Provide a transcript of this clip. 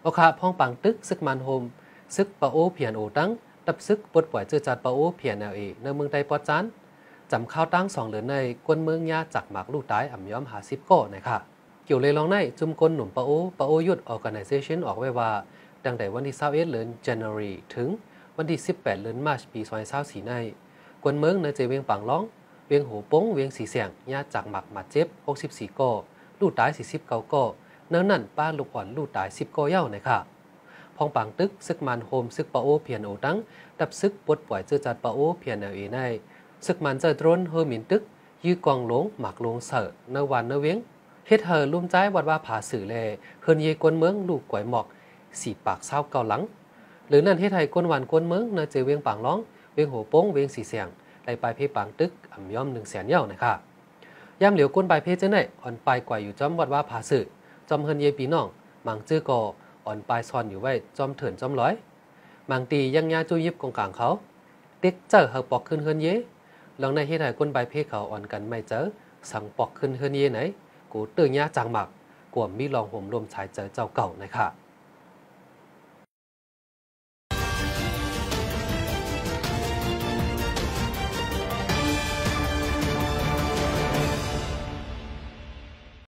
โอคาพ้องปังตึกซึกมันโฮมซึกปะโอเพียนโอตั้งตับซึกปดปล่อยเจือจัดปะโอเพียนเอในเมืองใดปอดจานจำข้าวตั้ง2เหลือในกวนเมืองยาจากหมากลูกตายอ่ำย้อม50ก้อนะคะเกี่ยวเลยลองในจุ่มกลหนุ่มปะโอยุด Organization ออกไว้ว่าดังแต่วันที่21เดือน January ถึงวันที่18เดือน March ปี2024ในกวนเมืองในเจเวียงปังล้องเวียงหูป้งเวียงสีเสียงยาจากหมากมาเจ็บ64ก้อลูกตาย49ก้อเนื้อนั่นป้าลูกอ่อนลูกตาย10ก้อเย้านะคะพองปังตึกซึกมันโฮมซึกปะโอเพียนโอตั้งดับซึกปดปล่อยเจือจัดปะโอเพียนเอในซึกมันเจอโดนเฮอมินตึกยื้อกองหลงหมากลงเสอเนวันเนเวียงเฮ็ดเฮอลุ่มใจวัดว่าผาสื่อแลเฮินเยกวนเมืองลูกก๋วยหมอก4ปากเศร้าเกาหลังหรือนั่นเฮ็ดไทยกวนวันกวนเมืองเนเจเวียงปางร้องเวียงโหโป้งเวียงสีเสียงได้ไปเพปังตึกอ่ำย่อม100,000เย้านะคะย่ำเหลียวกวนใบเพเจไหนอ่อนปลายกว่าอยู่จอมวัดว่าผาสื่อจอมเฮินเยปีน้องมังจื้อกออ่อนปลายซอนอยู่ไว้จอมเถินจอมร้อยมังตียังยาจุยิบกองกลางเขาเด็กเจอเฮาปอกขึ้นเฮินเยลองในเฮ็ดให้คนใบเพเขาอ่อนกันไม่เจอสั่งปอกขึ้นเฮินเยไหนกูตื่นยาจางหมักกวมมีรองห่มลมชายเจอเจ้าเก่านะคะ